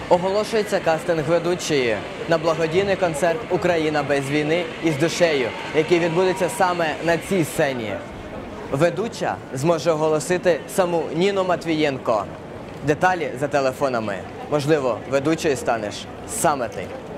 Оголошується кастинг ведучої на благодійний концерт «Україна без війни із душею», який відбудеться саме на цій сцені. Ведуча зможе оголосити саму Ніну Матвієнко. Деталі за телефонами. Можливо, ведучою станеш саме ти.